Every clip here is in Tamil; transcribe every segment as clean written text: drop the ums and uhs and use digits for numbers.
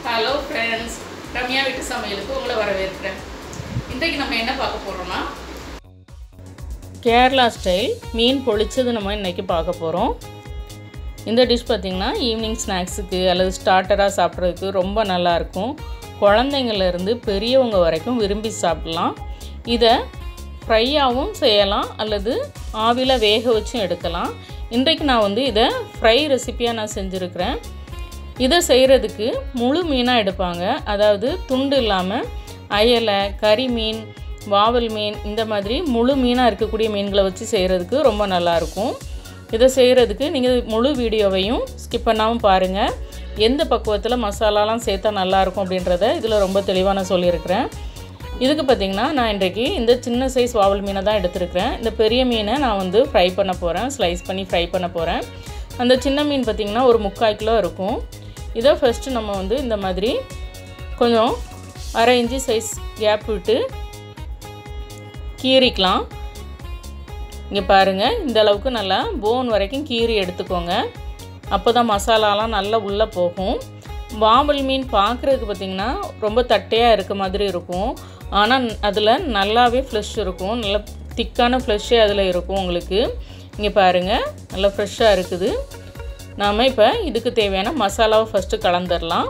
Hello friends, ரம்யா வீட்டு சமையலுக்கு உங்களை வரவேற்கிறேன். இன்றைக்கு நம்ம என்ன பார்க்க போறோம்னா கேரளா ஸ்டைல் மீன் பொளிச்சது நம்ம இன்னைக்கு பார்க்க போறோம். இந்த டிஷ் பாத்தீங்கன்னா ஈவினிங் ஸ்நாக்ஸ்க்கு அல்லது ஸ்டார்ட்டரா சாப்பிடுறதுக்கு ரொம்ப நல்லா இருக்கும். குழந்தைங்கள்ல இருந்து பெரியவங்க வரைக்கும் விரும்பி சாப்பிடலாம். இத ஃப்ரையாவும் செய்யலாம் அல்லது ஆவில வேக வச்சும் எடுக்கலாம். இன்றைக்கு நான் இத ஃப்ரை ரெசிபியா நான் செஞ்சிருக்கிறேன். இதை செய்கிறதுக்கு முழு மீனாக எடுப்பாங்க, அதாவது துண்டு இல்லாமல் அயலை, கறி மீன், வாவல் மீன் இந்த மாதிரி முழு மீனாக இருக்கக்கூடிய மீன்களை வச்சு செய்கிறதுக்கு ரொம்ப நல்லாயிருக்கும். இதை செய்கிறதுக்கு நீங்கள் முழு வீடியோவையும் ஸ்கிப் பண்ணாமல் பாருங்கள். எந்த பக்குவத்தில் மசாலாலாம் சேர்த்தா நல்லாயிருக்கும் அப்படின்றத இதில் ரொம்ப தெளிவாக நான் சொல்லியிருக்கிறேன். இதுக்கு பார்த்திங்கன்னா நான் இன்றைக்கு இந்த சின்ன சைஸ் வாவல் மீனை தான் எடுத்துருக்கிறேன். இந்த பெரிய மீனை நான் ஃப்ரை பண்ண போகிறேன், ஸ்லைஸ் பண்ணி ஃப்ரை பண்ண போகிறேன். அந்த சின்ன மீன் பார்த்திங்கன்னா ஒரு 3/4 கிலோ இருக்கும். இதை ஃபஸ்ட்டு நம்ம இந்த மாதிரி கொஞ்சம் 1/2 இன்ச்சு சைஸ் கேப் விட்டு கீறிக்கலாம். இங்கே பாருங்கள், இந்த அளவுக்கு நல்லா போன் வரைக்கும் கீறி எடுத்துக்கோங்க. அப்போ தான் மசாலாலாம் நல்லா உள்ளே போகும். வாவல் மீன் பார்க்குறதுக்கு பார்த்திங்கன்னா ரொம்ப தட்டையாக இருக்க மாதிரி இருக்கும், ஆனால் அதில் நல்லாவே ஃப்ளஷ் இருக்கும், நல்லா திக்கான ஃப்ளஷ்ஷே அதில் இருக்கும் உங்களுக்கு. இங்கே பாருங்கள், நல்லா ஃப்ரெஷ்ஷாக இருக்குது. நாம் இப்போ இதுக்கு தேவையான மசாலாவை ஃபஸ்ட்டு கலந்துடலாம்.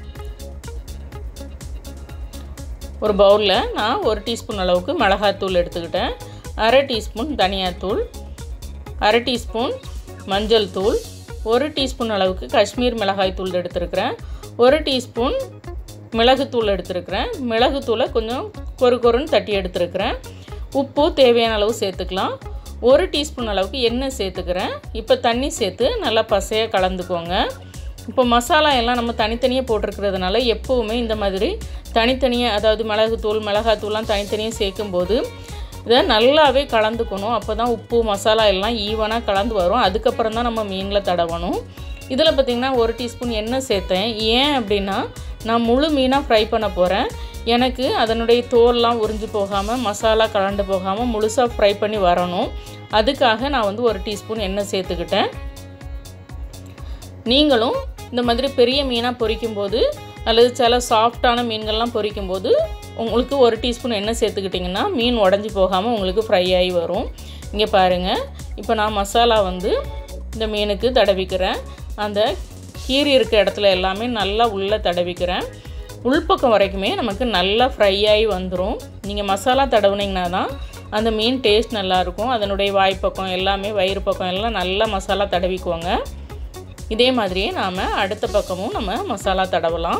ஒரு பவுலில் நான் 1 டீஸ்பூன் அளவுக்கு மிளகாத்தூள் எடுத்துக்கிட்டேன், 1/2 டீஸ்பூன் தனியாத்தூள், 1/2 டீஸ்பூன் மஞ்சள் தூள், 1 டீஸ்பூன் அளவுக்கு காஷ்மீர் மிளகாய் தூள் எடுத்துருக்கிறேன், 1 டீஸ்பூன் மிளகுத்தூள் எடுத்துருக்கிறேன். மிளகுத்தூளை கொஞ்சம் கொருன்னு தட்டி எடுத்துருக்கிறேன். உப்பு தேவையான அளவு சேர்த்துக்கலாம். 1 டீஸ்பூன் அளவுக்கு எண்ணெய் சேர்த்துக்கிறேன். இப்போ தண்ணி சேர்த்து நல்லா பசையாக கலந்துக்கோங்க. இப்போ மசாலா எல்லாம் நம்ம தனித்தனியாக போட்டிருக்கிறதுனால எப்போவுமே இந்த மாதிரி தனித்தனியாக, அதாவது மிளகாத்தூள்லாம் தனித்தனியாக சேர்க்கும்போது இதை நல்லாவே கலந்துக்கணும். அப்போ தான் உப்பு மசாலா எல்லாம் ஈவனாக கலந்து வரும். அதுக்கப்புறம் தான் நம்ம மீனில் தடவணும். இதில் பார்த்திங்கன்னா 1 டீஸ்பூன் எண்ணெய் சேர்த்தேன். ஏன் அப்படின்னா நான் முழு மீனாக ஃப்ரை பண்ண போகிறேன். எனக்கு அதனுடைய தோல்லாம் உறிஞ்சு போகாமல், மசாலா கலண்டு போகாமல் முழுசாக ஃப்ரை பண்ணி வரணும். அதுக்காக நான் 1 டீஸ்பூன் எண்ணெய் சேர்த்துக்கிட்டேன். நீங்களும் இந்த மாதிரி பெரிய மீனாக பொரிக்கும்போது அல்லது சில சாஃப்டான மீன்கள்லாம் பொரிக்கும்போது உங்களுக்கு 1 டீஸ்பூன் எண்ணெய் சேர்த்துக்கிட்டிங்கன்னா மீன் உடஞ்சி போகாமல் உங்களுக்கு ஃப்ரை ஆகி வரும். இங்கே பாருங்கள், இப்போ நான் மசாலா இந்த மீனுக்கு தடவிக்கிறேன். அந்த கீரி இருக்க இடத்துல எல்லாமே நல்லா உள்ளே தடவிக்கிறேன். உள்பக்கம் வரைக்குமே நமக்கு நல்லா ஃப்ரை ஆகி வந்துடும். நீங்கள் மசாலா தடவுனீங்கன்னா தான் அந்த மீன் டேஸ்ட் நல்லாயிருக்கும். அதனுடைய வாய்ப்பக்கம் எல்லாமே, வயிறு பக்கம் எல்லாம் நல்லா மசாலா தடவிக்குவோங்க. இதே மாதிரியே நாம் அடுத்த பக்கமும் நம்ம மசாலா தடவலாம்.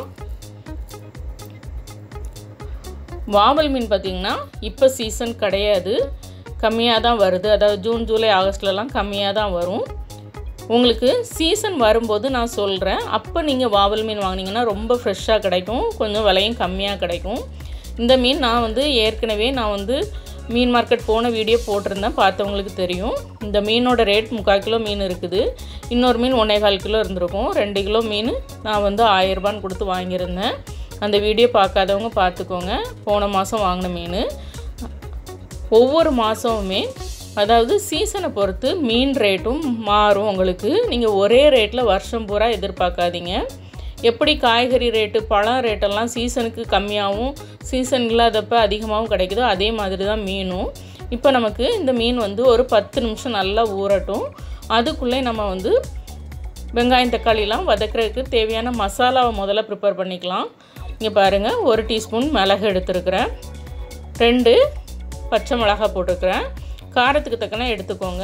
வாவல் மீன் பார்த்திங்கன்னா இப்போ சீசன் கிடையாது, கம்மியாக தான் வருது. அதாவது ஜூன், ஜூலை, ஆகஸ்ட்லலாம் கம்மியாக தான் வரும். உங்களுக்கு சீசன் வரும்போது நான் சொல்கிறேன். அப்போ நீங்கள் வாவல் மீன் வாங்கினீங்கன்னா ரொம்ப ஃப்ரெஷ்ஷாக கிடைக்கும், கொஞ்சம் விலையும் கம்மியாக கிடைக்கும். இந்த மீன் நான் ஏற்கனவே நான் மீன் மார்க்கெட் போன வீடியோ போட்டிருந்தேன், பார்த்தவங்களுக்கு தெரியும். இந்த மீனோட ரேட் 3/4 கிலோ மீன் இருக்குது. இன்னொரு மீன் 1.25 கிலோ இருந்திருக்கும். 2 கிலோ மீன் நான் 1000 ரூபான்னு கொடுத்து வாங்கியிருந்தேன். அந்த வீடியோ பார்க்காதவங்க பார்த்துக்கோங்க. போன மாதம் வாங்கின மீன். ஒவ்வொரு மாதமுமே, அதாவது சீசனை பொறுத்து மீன் ரேட்டும் மாறும் உங்களுக்கு. நீங்கள் ஒரே ரேட்டில் வருஷம் பூரா எதிர்பார்க்காதீங்க. எப்படி காய்கறி ரேட்டு, பழம் ரேட்டெல்லாம் சீசனுக்கு கம்மியாகவும் சீசன் இல்லாதப்போ அதிகமாகவும் கிடைக்குதோ அதே மாதிரி தான் மீனும். இப்போ நமக்கு இந்த மீன் ஒரு 10 நிமிஷம் நல்லா ஊறட்டும். அதுக்குள்ளே நம்ம வெங்காயம் தக்காளிலாம் வதக்கிறதுக்கு தேவையான மசாலாவை முதல்ல ப்ரிப்பேர் பண்ணிக்கலாம். இங்கே பாருங்கள், 1 டீஸ்பூன் மிளகு எடுத்துருக்கிறேன், 2 பச்சை மிளகாய் போட்டிருக்கிறேன். காரத்துக்கு தக்கன எடுத்துக்கோங்க.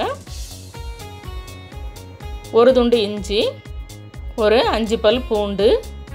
1 துண்டு இஞ்சி, ஒரு 5 பல் பூண்டு,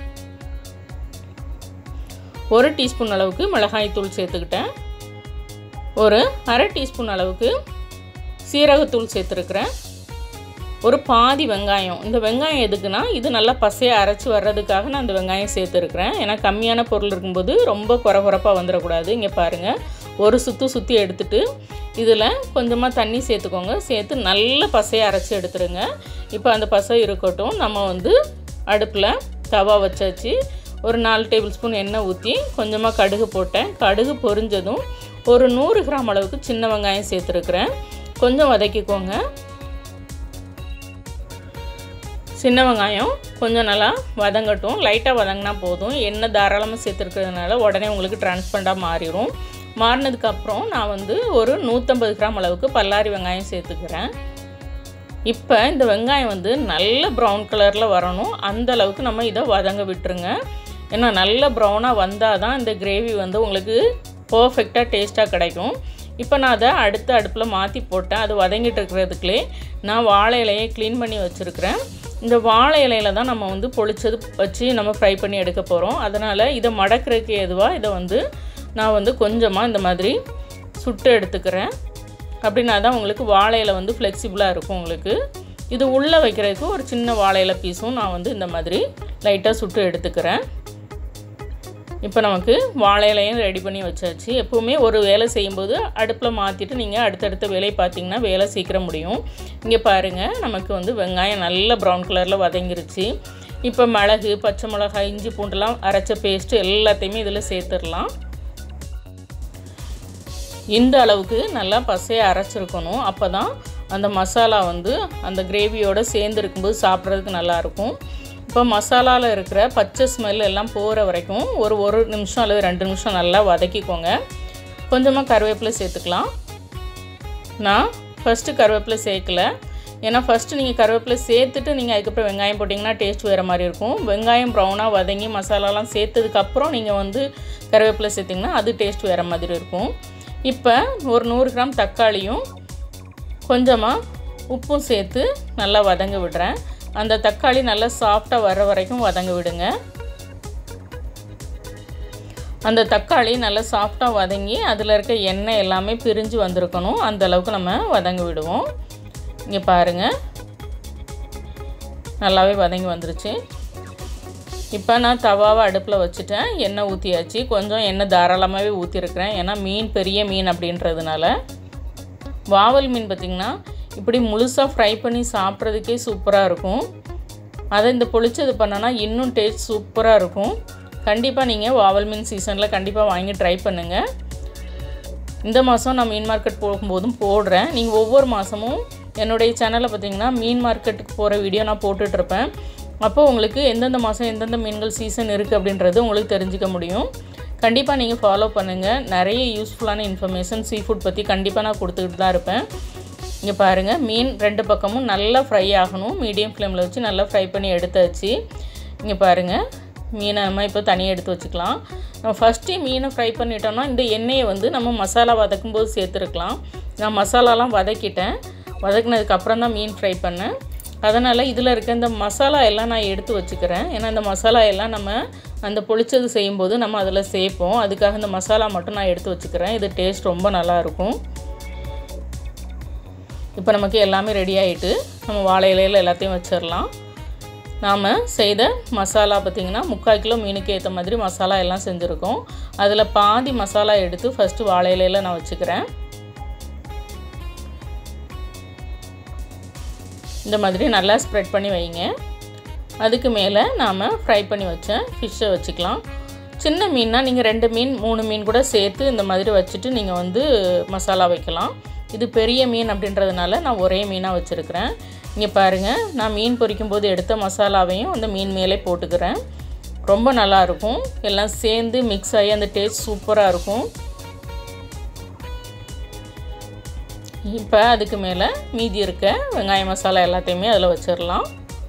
1 டீஸ்பூன் அளவுக்கு மிளகாய் தூள் சேர்த்துக்கிட்டேன், ஒரு 1/2 டீஸ்பூன் அளவுக்கு சீரகத்தூள் சேர்த்துருக்குறேன், ஒரு பாதி வெங்காயம். இந்த வெங்காயம் எதுக்குன்னா இது நல்லா பசையாக அரைச்சி வர்றதுக்காக நான் இந்த வெங்காயம் சேர்த்துருக்குறேன். ஏன்னா கம்மியான பொருள் இருக்கும்போது ரொம்ப குறகுறப்பாக வந்துடக்கூடாது. இங்கே பாருங்கள், ஒரு சுற்றி எடுத்துட்டு இதில் கொஞ்சமாக தண்ணி சேர்த்துக்கோங்க. சேர்த்து நல்ல பசையை அரைச்சி எடுத்துருங்க. இப்போ அந்த பசை இருக்கட்டும். நம்ம அடுப்பில் தவா வச்சாச்சு. ஒரு 4 டேபிள் ஸ்பூன் எண்ணெய் ஊற்றி கொஞ்சமாக கடுகு போட்டேன். கடுகு பொரிஞ்சதும் ஒரு 100 கிராம் அளவுக்கு சின்ன வெங்காயம் சேர்த்துருக்குறேன். கொஞ்சம் வதக்கிக்கோங்க. சின்ன வெங்காயம் கொஞ்சம் நல்லா வதங்கட்டும். லைட்டாக வதங்கினா போதும். எண்ணெய் தாராளமாக சேர்த்துருக்கிறதுனால உடனே உங்களுக்கு டிரான்ஸ்பரண்டாக மாறிடும். மாறினதுக்கப்புறம் நான் வந்து ஒரு 150 கிராம் அளவுக்கு பல்லாரி வெங்காயம் சேர்த்துக்கிறேன். இப்போ இந்த வெங்காயம் வந்து நல்ல ப்ரௌன் கலரில் வரணும். அந்த அளவுக்கு நம்ம இதை வதங்க விட்டுருங்க. ஏன்னா நல்ல ப்ரௌனாக வந்தால் தான் இந்த கிரேவி வந்து உங்களுக்கு பர்ஃபெக்டாக டேஸ்ட்டாக கிடைக்கும். இப்போ நான் அதை அடுப்பில் மாற்றி போட்டேன். அது வதங்கிட்டு இருக்கிறதுக்குள்ளே நான் வாழை இலையை க்ளீன் பண்ணி வச்சுருக்கிறேன். இந்த வாழை இலையில் தான் நம்ம வந்து பொளிச்சது வச்சு நம்ம ஃப்ரை பண்ணி எடுக்க போகிறோம். அதனால் இதை மடக்கிறதுக்கு எதுவாக இதை வந்து நான் வந்து கொஞ்சமாக இந்த மாதிரி சுட்டு எடுத்துக்கிறேன். அப்படின்னா தான் உங்களுக்கு வாழை இலை வந்து ஃப்ளெக்சிபிளாக இருக்கும். உங்களுக்கு இது உள்ளே வைக்கிறதுக்கு ஒரு சின்ன வாழை இலை பீஸும் நான் வந்து இந்த மாதிரி லைட்டாக சுட்டு எடுத்துக்கிறேன். இப்போ நமக்கு வாழை இலையும் ரெடி பண்ணி வச்சாச்சு. எப்போவுமே ஒரு வேலை செய்யும்போது அடுப்பில் மாற்றிட்டு நீங்கள் அடுத்தடுத்த வேலையை பார்த்தீங்கன்னா வேலை சீக்கிரம் முடியும். இங்கே பாருங்கள், நமக்கு வந்து வெங்காயம் நல்ல ப்ரௌன் கலரில் வதங்கிருச்சு. இப்போ மிளகு, பச்சை மிளகாய், இஞ்சி பூண்டுலாம் அரைச்ச பேஸ்ட்டு எல்லாத்தையுமே இதில் சேர்த்துடலாம். இந்த அளவுக்கு நல்லா பசையாக அரைச்சிருக்கணும். அப்போ தான் அந்த மசாலா வந்து அந்த கிரேவியோடு சேர்ந்து இருக்கும்போது சாப்பிட்றதுக்கு நல்லாயிருக்கும். இப்போ மசாலாவில் இருக்கிற பச்சை ஸ்மெல் எல்லாம் போகிற வரைக்கும் ஒரு நிமிஷம் அல்லது 2 நிமிஷம் நல்லா வதக்கிக்கோங்க. கொஞ்சமாக கருவேப்பிலை சேர்த்துக்கலாம். நான் ஃபஸ்ட்டு கருவேப்பிலை சேர்க்கல. ஏன்னா ஃபஸ்ட்டு நீங்கள் கருவேப்பிலை சேர்த்துட்டு நீங்கள் அதுக்கப்புறம் வெங்காயம் போட்டிங்கன்னா டேஸ்ட் வேறு மாதிரி இருக்கும். வெங்காயம் ப்ரௌனாக வதங்கி மசாலாலாம் சேர்த்ததுக்கப்புறம் நீங்கள் வந்து கருவேப்பிலை சேர்த்திங்கன்னா அது டேஸ்ட் வேறு மாதிரி இருக்கும். இப்போ ஒரு 100 கிராம் தக்காளியும் கொஞ்சமாக உப்பும் சேர்த்து நல்லா வதங்க விடுறேன். அந்த தக்காளி நல்லா சாஃப்டாக வர வரைக்கும் வதங்க விடுங்க. அந்த தக்காளி நல்லா சாஃப்டாக வதங்கி அதில் இருக்க எண்ணெய் எல்லாமே பிரிஞ்சு வந்திருக்கணும். அந்த அளவுக்கு நம்ம வதங்க விடுவோம். இங்கே பாருங்கள், நல்லாவே வதங்கி வந்துருச்சு. இப்போ நான் தவாவை அடுப்பில் வச்சுட்டேன். எண்ணெய் ஊற்றியாச்சு. கொஞ்சம் எண்ணெய் தாராளமாகவே ஊற்றிருக்கிறேன். ஏன்னா மீன் பெரிய மீன் அப்படின்றதுனால. வாவல் மீன் பார்த்திங்கன்னா இப்படி முழுசாக ஃப்ரை பண்ணி சாப்பிட்றதுக்கே சூப்பராக இருக்கும். அதை இந்த பொளிச்சது பண்ணனா இன்னும் டேஸ்ட் சூப்பராக இருக்கும். கண்டிப்பாக நீங்கள் வாவல் மீன் சீசனில் கண்டிப்பாக வாங்கி ட்ரை பண்ணுங்கள். இந்த மாதம் நான் மீன் மார்க்கெட் போகும்போதும் போடுறேன். நீங்கள் ஒவ்வொரு மாதமும் என்னுடைய சேனலில் பார்த்திங்கன்னா மீன் மார்க்கெட்டுக்கு போகிற வீடியோ நான் போட்டுட்ருப்பேன். அப்போ உங்களுக்கு எந்தெந்த மாதம் எந்தெந்த மீன்கள் சீசன் இருக்குது அப்படின்றது உங்களுக்கு தெரிஞ்சிக்க முடியும். கண்டிப்பாக நீங்கள் ஃபாலோ பண்ணுங்கள். நிறைய யூஸ்ஃபுல்லான இன்ஃபர்மேஷன் சீ ஃபுட் பற்றி கண்டிப்பாக நான் கொடுத்துக்கிட்டு தான் இருப்பேன். இங்கே பாருங்கள், மீன் 2 பக்கமும் நல்லா ஃப்ரை ஆகணும். மீடியம் ஃப்ளேமில் வச்சு நல்லா ஃப்ரை பண்ணி எடுத்தாச்சு. இங்கே பாருங்கள், மீனை நம்ம இப்போ தனியாக எடுத்து வச்சுக்கலாம். நம்ம ஃபஸ்ட்டு மீனை ஃப்ரை பண்ணிட்டோம்னா இந்த எண்ணெயை வந்து நம்ம மசாலா வதக்கும்போது சேர்த்துருக்கலாம். நான் மசாலாலாம் வதக்கிட்டேன். வதக்கினதுக்கப்புறம் தான் மீன் ஃப்ரை பண்ணேன். அதனால் இதில் இருக்க இந்த மசாலா எல்லாம் நான் எடுத்து வச்சுக்கிறேன். ஏன்னா இந்த மசாலா எல்லாம் நம்ம அந்த பொளிச்சது செய்யும்போது நம்ம அதில் சேர்ப்போம். அதுக்காக இந்த மசாலா மட்டும் நான் எடுத்து வச்சுக்கிறேன். இது டேஸ்ட் ரொம்ப நல்லாயிருக்கும். இப்போ நமக்கு எல்லாமே ரெடி ஆகிட்டு நம்ம வாழை இலையில் எல்லாத்தையும் வச்சிடலாம். நாம் செய்த மசாலா பார்த்திங்கன்னா 3/4 கிலோ மீனுக்கு ஏற்ற மாதிரி மசாலா எல்லாம் செஞ்சுருக்கோம். அதில் பாதி மசாலா எடுத்து ஃபஸ்ட்டு வாழை இலையில் நான் வச்சுக்கிறேன். இந்த மாதிரி நல்லா ஸ்ப்ரெட் பண்ணி வைங்க. அதுக்கு மேலே நாம் ஃப்ரை பண்ணி வச்ச ஃபிஷ்ஷை வச்சுக்கலாம். சின்ன மீன்னா நீங்கள் 2 மீன் 3 மீன் கூட சேர்த்து இந்த மாதிரி வச்சுட்டு நீங்கள் வந்து மசாலா வைக்கலாம். இது பெரிய மீன் அப்படின்றதுனால நான் ஒரே மீனாக வச்சுருக்கிறேன். இங்கே பாருங்கள், நான் மீன் பொரிக்கும்போது எடுத்த மசாலாவையும் அந்த மீன் மேலே போட்டுக்கிறேன். ரொம்ப நல்லாயிருக்கும். எல்லாம் சேர்ந்து மிக்ஸ் ஆகி அந்த டேஸ்ட் சூப்பராக இருக்கும். இப்போ அதுக்கு மேலே மீதி இருக்க வெங்காய மசாலா எல்லாத்தையுமே அதில் வச்சிடலாம்.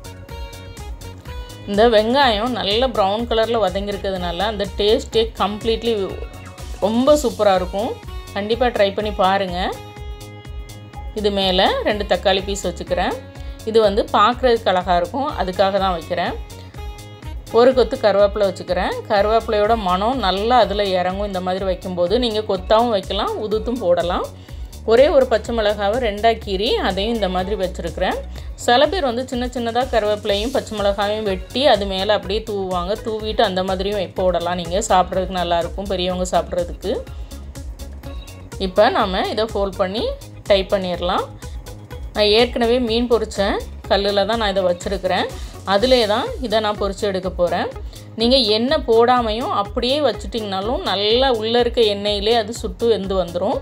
இந்த வெங்காயம் நல்ல ப்ரௌன் கலரில் வதங்கியிருக்கிறதுனால அந்த டேஸ்ட்டே கம்ப்ளீட்லி ரொம்ப சூப்பராக இருக்கும். கண்டிப்பாக ட்ரை பண்ணி பாருங்கள். இது மேலே 2 தக்காளி பீஸ் வச்சுக்கிறேன். இது வந்து பார்க்குறதுக்கு அழகாக இருக்கும், அதுக்காக தான் வைக்கிறேன். ஒரு கொத்து கருவேப்பிலை வச்சுக்கிறேன். கருவேப்பிலையோட மனம் நல்லா அதில் இறங்கும். இந்த மாதிரி வைக்கும்போது நீங்கள் கொத்தாவும் வைக்கலாம், உதுத்தும் போடலாம். ஒரே ஒரு பச்சை மிளகாவை 2ஆக கீறி அதையும் இந்த மாதிரி வச்சுருக்கிறேன். சில பேர் வந்து சின்ன சின்னதாக கருவேப்பிலையும் பச்சை மிளகாயும் வெட்டி அது மேலே அப்படியே தூவுவாங்க. தூவிட்டு அந்த மாதிரியும் போடலாம். நீங்கள் சாப்பிட்றதுக்கு நல்லாயிருக்கும், பெரியவங்க சாப்பிட்றதுக்கு. இப்போ நாம் இதை ஃபோல்ட் பண்ணி டைப் பண்ணிடலாம். நான் ஏற்கனவே மீன் பொரிச்சேன் கல்லில் தான் நான் இதை வச்சுருக்கிறேன். அதிலே தான் இதை நான் பொரித்து எடுக்க போகிறேன். நீங்கள் எண்ணெய் போடாமையும் அப்படியே வச்சுட்டிங்கனாலும் நல்லா உள்ளே இருக்க எண்ணெயிலே அது சுட்டு வெந்து வந்துடும்.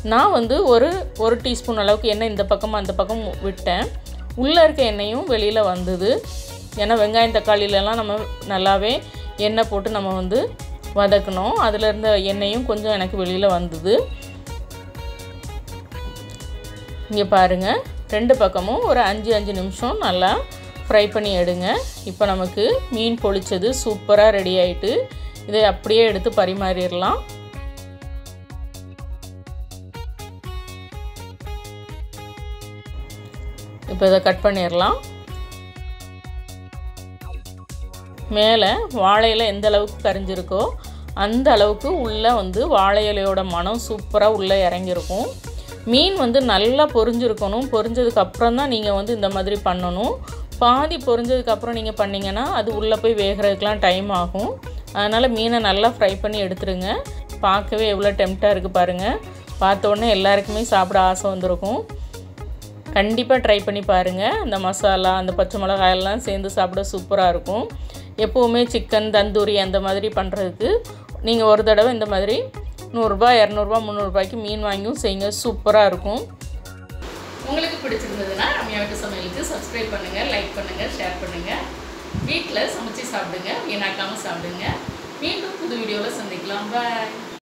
நான் வந்து ஒரு டீஸ்பூன் அளவுக்கு எண்ணெய் இந்த பக்கம் அந்த பக்கம் விட்டேன். உள்ளே இருக்க எண்ணெயும் வெளியில் வந்தது. ஏன்னா வெங்காயம் தக்காளியிலலாம் நம்ம நல்லாவே எண்ணெய் போட்டு நம்ம வந்து வதக்கணும். அதில் இருந்த எண்ணெயும் கொஞ்சம் எனக்கு வெளியில் வந்தது. இங்கே பாருங்கள், 2 பக்கமும் ஒரு 5 நிமிஷம் நல்லா ஃப்ரை பண்ணி எடுங்க. இப்போ நமக்கு மீன் பொளிச்சது சூப்பராக ரெடி ஆகிட்டு இதை அப்படியே எடுத்து பரிமாறிடலாம். இப்போ இதை கட் பண்ணிடலாம். மேலே வாழை இலை எந்த அளவுக்கு கரிஞ்சிருக்கோ அந்த அளவுக்கு உள்ளே வந்து வாழை இலையோட மனம் சூப்பராக உள்ளே இறங்கியிருக்கும். மீன் வந்து நல்லா பொரிஞ்சிருக்கணும். பொரிஞ்சதுக்கப்புறம் தான் நீங்கள் வந்து இந்த மாதிரி பண்ணணும். பாதி பொரிஞ்சதுக்கப்புறம் நீங்கள் பண்ணிங்கன்னா அது உள்ளே போய் வேகிறதுக்கெலாம் டைம் ஆகும். அதனால் மீனை நல்லா ஃப்ரை பண்ணி எடுத்துருங்க. பார்க்கவே எவ்வளோ டெம்ப்டாக இருக்குது பாருங்கள். பார்த்த உடனே எல்லாருக்குமே சாப்பிட ஆசை வந்திருக்கும். கண்டிப்பாக ட்ரை பண்ணி பாருங்கள். அந்த மசாலா அந்த பச்சை மிளகாயெல்லாம் சேர்ந்து சாப்பிட சூப்பராக இருக்கும். எப்போவுமே சிக்கன் தந்தூரி அந்த மாதிரி பண்ணுறதுக்கு நீங்கள் ஒரு தடவை இந்த மாதிரி 100 ரூபாய் 200 ரூபாய் 300 ரூபாய்க்கு மீன் வாங்கியும் செய்யுங்க. சூப்பராக இருக்கும். உங்களுக்கு பிடிச்சிருந்ததுன்னா ரம்யா வீட்டு சமையலுக்கு சப்ஸ்கிரைப் பண்ணுங்கள், லைக் பண்ணுங்கள், ஷேர் பண்ணுங்கள். வீட்டில் சமைச்சு சாப்பிடுங்க, வீணாக்காமல் சாப்பிடுங்க. மீண்டும் புது வீடியோவில் சந்திக்கலாம். பாய்.